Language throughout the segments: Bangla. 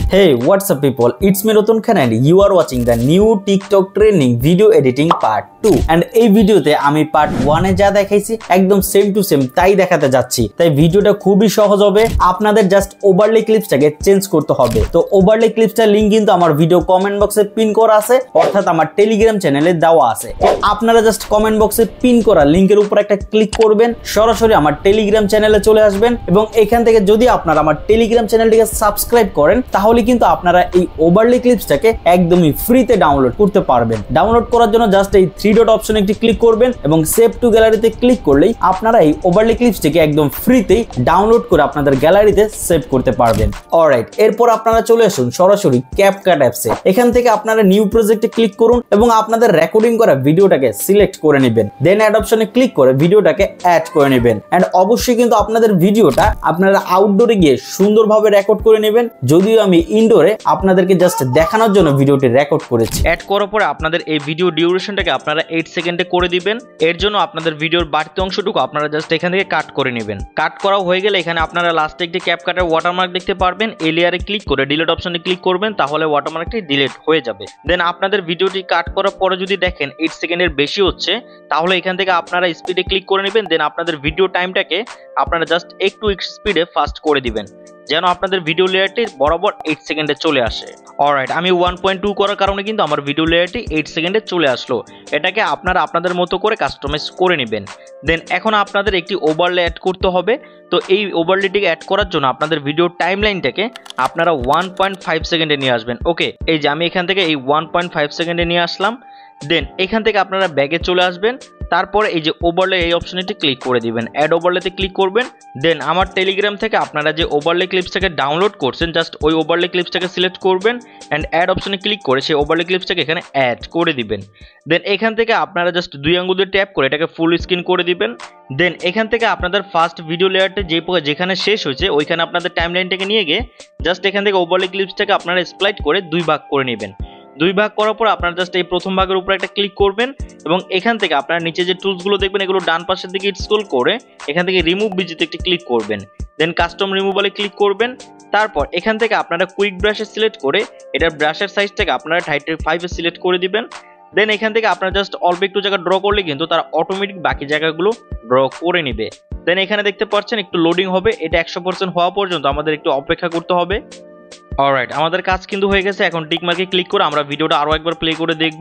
Hey, what's up people? It's me Rotun Khan and you are watching the new TikTok training video editing part 2 and এই ভিডিওতে আমি পার্ট 1 এ যা দেখাইছি একদম সেম টু সেম তাই দেখাতে যাচ্ছি। তাই ভিডিওটা খুবই সহজ হবে। আপনাদের জাস্ট ওভারলে ক্লিপসটাকে চেঞ্জ করতে হবে। তো ওভারলে ক্লিপসটার লিংক কিন্তু আমার ভিডিও কমেন্ট বক্সে পিন করা আছে, অর্থাৎ আমার টেলিগ্রাম চ্যানেলে দেওয়া আছে। তো আপনারা জাস্ট কমেন্ট বক্সে পিন করা লিংকের উপর একটা ক্লিক করবেন, সরাসরি আমার টেলিগ্রাম চ্যানেলে চলে আসবেন এবং এখান থেকে যদি আপনারা আমার টেলিগ্রাম চ্যানেলটিকে সাবস্ক্রাইব করেন তাহলে কিন্তু আপনারা এই ওভারলে ক্লিপসটাকে একদমই ফ্রিতে ডাউনলোড করতে পারবেন। ডাউনলোড করার জন্য জাস্ট এই 3 ডট অপশনে একটি ক্লিক করবেন এবং সেভ টু গ্যালারিতে ক্লিক করলেই আপনারা এই ওভারলে ক্লিপসটাকে একদম ফ্রিতেই ডাউনলোড করে আপনাদের গ্যালারিতে সেভ করতে পারবেন। অলরাইট, এরপর আপনারা চলে আসুন সরাসরি CapCut অ্যাপসে। এখান থেকে আপনারা নিউ প্রজেক্টে ক্লিক করুন এবং আপনাদের রেকর্ডিং করা ভিডিওটাকে সিলেক্ট করে নেবেন। দেন অ্যাড অপশনে ক্লিক করে ভিডিওটাকে অ্যাড করে নেবেন। এন্ড অবশ্যই কিন্তু আপনাদের ভিডিওটা আপনারা আউটডোরে গিয়ে সুন্দরভাবে রেকর্ড করে নেবেন। যদিও আমি ইনডোরে আপনাদেরকে জাস্ট দেখানোর জন্য ভিডিওটি রেকর্ড করেছি। অ্যাড করার পরে আপনাদের এই ভিডিও ডিউরেশনটাকে আপনারা 8 সেকেন্ডে করে দিবেন। এর জন্য আপনাদের ভিডিওর বাড়তি অংশটুকু আপনারা জাস্ট এখান থেকে কাট করে নেবেন। কাট করা হয়ে গেলে এখানে আপনারা লাস্টে একটি ক্যাপকাটের ওয়াটারমার্ক দেখতে পারবেন। এই লেয়ারে ক্লিক করে ডিলিট অপশনে ক্লিক করবেন, তাহলে ওয়াটারমার্কটি ডিলিট হয়ে যাবে। দেন আপনাদের ভিডিওটি কাট করার পরে যদি দেখেন 8 সেকেন্ডের বেশি হচ্ছে, তাহলে এখান থেকে আপনারা স্পিডে ক্লিক করে নেবেন। দেন আপনাদের ভিডিও টাইমটাকে আপনারা জাস্ট একটু স্পিডে ফাস্ট করে দিবেন, যেন আপনাদের ভিডিও লেয়ারটি বরাবর 8 সেকেন্ডে চলে আসে। অলরাইট, আমি 1.2 করার কারণে কিন্তু আমার ভিডিও লেয়ারটি 8 সেকেন্ডে চলে আসলো। এটাকে আপনারা আপনাদের মতো করে কাস্টমাইজ করে নেবেন। দেন এখন আপনাদের একটি ওভারলে অ্যাড করতে হবে। তো এই ওভারলেটিকে অ্যাড করার জন্য আপনাদের ভিডিও টাইমলাইনটাকে আপনারা 1.5 সেকেন্ডে নিয়ে আসবেন। ওকে, এই যে আমি এখান থেকে এই 1.5 সেকেন্ডে নিয়ে আসলাম। দেন এখান থেকে আপনারা ব্যাগে চলে আসবেন। তারপরে এই যে ওভারলে এই অপশনটি ক্লিক করে দিবেন, অ্যাড ওভারলেতে ক্লিক করবেন। দেন আমার টেলিগ্রাম থেকে আপনারা যে ওভারলে ক্লিপসটাকে ডাউনলোড করছেন, জাস্ট ওই ওভারলে ক্লিপসটাকে সিলেক্ট করবেন অ্যান্ড অ্যাড অপশনে ক্লিক করে সেই ওভারলে ক্লিপসটাকে এখানে অ্যাড করে দিবেন। দেন এখান থেকে আপনারা জাস্ট 2 আঙ্গুল দিয়ে ট্যাপ করে এটাকে ফুল স্ক্রিন করে দিবেন। দেন এখান থেকে আপনাদের ফার্স্ট ভিডিও লেয়ারটা যেখানে শেষ হয়েছে ওইখানে আপনাদের টাইমলাইনটাকে নিয়ে গিয়ে জাস্ট এখান থেকে ওভারলে ক্লিপসটাকে আপনারা স্প্লাইট করে 2 ভাগ করে নেবেন। 2 ভাগ করার পর আপনারা জাস্ট এই প্রথম ভাগের উপর একটা ক্লিক করবেন এবং এখান থেকে আপনারা নিচে যে টুলসগুলো দেখবেন এগুলো ডান পাশের দিকে স্ক্রল করে এখান থেকে রিমুভ বিজিতে একটি ক্লিক করবেন। দেন কাস্টম রিমুভালে ক্লিক করবেন। তারপর এখান থেকে আপনারা কুইক ব্রাশে সিলেক্ট করে এটার ব্রাশের সাইজটাকে আপনারা 35 এ সিলেক্ট করে দিবেন। দেন এখান থেকে আপনারা জাস্ট অল্প একটু জায়গা ড্র করলে কিন্তু তারা অটোমেটিক বাকি জায়গাগুলো ড্র করে নেবে। দেন এখানে দেখতে পাচ্ছেন একটু লোডিং হবে, এটা 100% হওয়া পর্যন্ত আমাদের একটু অপেক্ষা করতে হবে। অলরাইট, আমাদের কাজ কিন্তু হয়ে গেছে। এখন টিক মার্কে ক্লিক করে আমরা ভিডিওটা আরো একবার প্লে করে দেখব।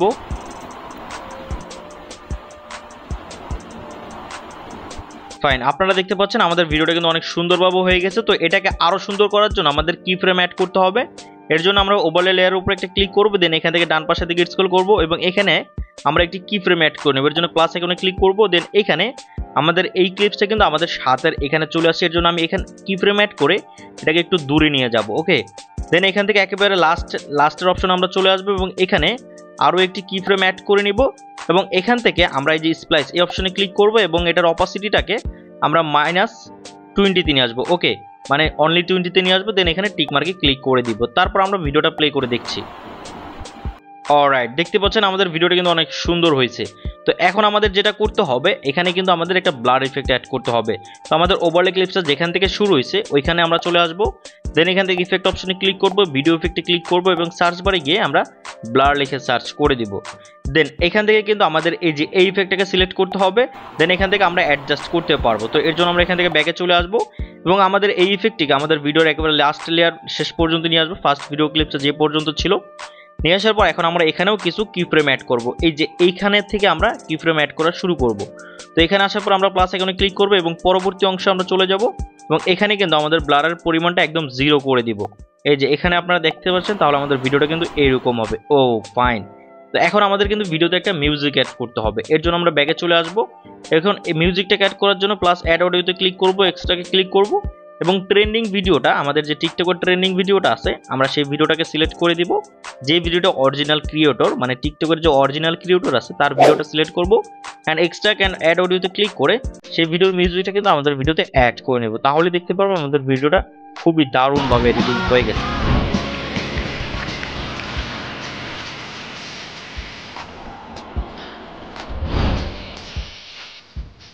ফাইন, আপনারা দেখতে পাচ্ছেন আমাদের ভিডিওটা কিন্তু অনেক সুন্দরভাবে হয়ে গেছে। তো এটাকে আরো সুন্দর করার জন্য আমাদের কি ফ্রেম অ্যাড করতে হবে। এর জন্য আমরা ওভারলে লেয়ারের উপর একটা ক্লিক করব। দেন এখান থেকে ডান পাশের দিকে স্ক্রল করব এবং এখানে আমরা একটি কি ফ্রেম অ্যাড করে নেব। এর জন্য প্লাস আইকনে ক্লিক করব। দেন এখানে আমাদের এই ক্লিপসটা কিন্তু আমাদের হাতের এখানে চলে আসছে। এর জন্য আমি এখানে কি ফ্রেম অ্যাড করে এটাকে একটু দূরে নিয়ে যাব। ওকে, দেন এখান থেকে একেবারে লাস্টের অপশন আমরা চলে আসবো এবং এখানে আরও একটি কি ফ্রেম অ্যাড করে নিব এবং এখান থেকে আমরা এই যে স্প্লাইস এই অপশনে ক্লিক করব এবং এটার অপাসিটিটাকে আমরা -20 নিয়ে আসবো। ওকে, মানে অনলি 20 নিয়ে আসবো। দেন এখানে টিক মার্কে ক্লিক করে দিব। তারপর আমরা ভিডিওটা প্লে করে দেখছি। অলরাইট, দেখতে পাচ্ছেন আমাদের ভিডিওটা কিন্তু অনেক সুন্দর হয়েছে। তো এখন আমাদের যেটা করতে হবে, এখানে কিন্তু আমাদের একটা ব্লার ইফেক্ট অ্যাড করতে হবে। তো আমাদের ওভারলে ক্লিপসটা যেখান থেকে শুরু হয়েছে ওইখানে আমরা চলে আসব। দেন এখান থেকে ইফেক্ট অপশনে ক্লিক করব, ভিডিও ইফেক্টে ক্লিক করব এবং সার্চ বারে গিয়ে আমরা ব্লার লিখে সার্চ করে দিব। দেন এখান থেকে কিন্তু আমাদের এই যে এই ইফেক্টটাকে সিলেক্ট করতে হবে। দেন এখান থেকে আমরা অ্যাডজাস্ট করতে পারবো। তো এর জন্য আমরা এখান থেকে ব্যাকে চলে আসব এবং আমাদের এই ইফেক্টটিকে আমাদের ভিডিওর একেবারে লাস্ট লেয়ার শেষ পর্যন্ত নিয়ে আসবো। ফার্স্ট ভিডিও ক্লিপসটা যে পর্যন্ত ছিল নিয়ে আসার পর এখন আমরা এখানেও কিছু কি ফ্রেম অ্যাড করব। এই যে এইখানে থেকে আমরা কি ফ্রেম অ্যাড করা শুরু করব। তো এখানে আসার পর আমরা প্লাস আইকনে ক্লিক করব এবং পরবর্তী অংশে আমরা চলে যাব এবং এখানে কিন্তু আমাদের ব্লারের পরিমাণটা একদম 0 করে দিব। এই যে এখানে আপনারা দেখতে পাচ্ছেন, তাহলে আমাদের ভিডিওটা কিন্তু এইরকম হবে। ও ফাইন, তো এখন আমাদের কিন্তু ভিডিওতে একটা মিউজিক অ্যাড করতে হবে। এর জন্য আমরা ব্যাকে চলে আসব। এখন এই মিউজিকটাকে অ্যাড করার জন্য প্লাস অ্যাড অডিওতে ক্লিক করব, এক্সট্রাকে ক্লিক করব এবং ট্রেন্ডিং ভিডিওটা আমাদের যে টিকটকের ট্রেন্ডিং ভিডিওটা আছে আমরা সেই ভিডিওটাকে সিলেক্ট করে দিব। যে ভিডিওটা অরিজিনাল ক্রিয়েটর মানে টিকটকের যে অরিজিনাল ক্রিয়েটর আছে তার ভিডিওটা সিলেক্ট করব অ্যান্ড এক্সট্রাক অ্যান্ড অ্যাড অডিওতে ক্লিক করে সেই ভিডিওর মিউজিকটা কিন্তু আমাদের ভিডিওতে অ্যাড করে নেব। তাহলে দেখতে পারবো আমাদের ভিডিওটা খুবই দারুণভাবে এডিটিং হয়ে গেছে।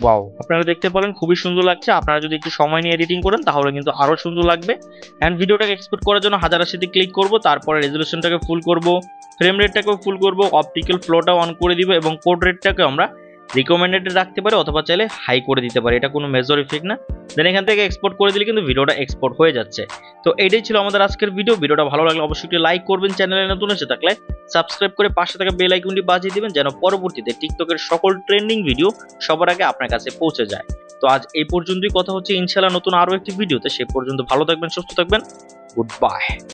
ওয়াও, আপনারা দেখতে পারেন খুবই সুন্দর লাগছে। আপনারা যদি একটু সময় নিয়ে এডিটিং করেন তাহলে কিন্তু আরো সুন্দর লাগবে। এন্ড ভিডিওটাকে এক্সপোর্ট করার জন্য 1080 ক্লিক করব, তারপরে রেজোলিউশনটাকে ফুল করব, ফ্রেম রেটটাকেও ফুল করব, অপটিক্যাল ফ্লোটা অন করে দিব এবং কোড রেটটাকে আমরা রিকমেন্ডেড রাখতে পারি অথবা চাইলে হাই করে দিতে পারি, এটা কোনো মেজর ইফেক্ট না। দেন এখান থেকে এক্সপোর্ট করে দিলে কিন্তু ভিডিওটা এক্সপোর্ট হয়ে যাচ্ছে। তো এটাই ছিল আমাদের আজকের ভিডিও। ভিডিওটা ভালো লাগলে অবশ্যই একটু লাইক করবেন, চ্যানেলে নতুন এসে থাকলে সাবস্ক্রাইব করে পাশে থাকা বেল আইকনটি বাজিয়ে দিবেন যেন পরবর্তীতে টিকটকের সকল ট্রেন্ডিং ভিডিও সবার আগে আপনার কাছে পৌঁছে যায়। তো আজ এই পর্যন্তই, কথা হচ্ছে ইনশাআল্লাহ নতুন আরো একটি ভিডিওতে। সে পর্যন্ত ভালো থাকবেন, সুস্থ থাকবেন, গুড বাই।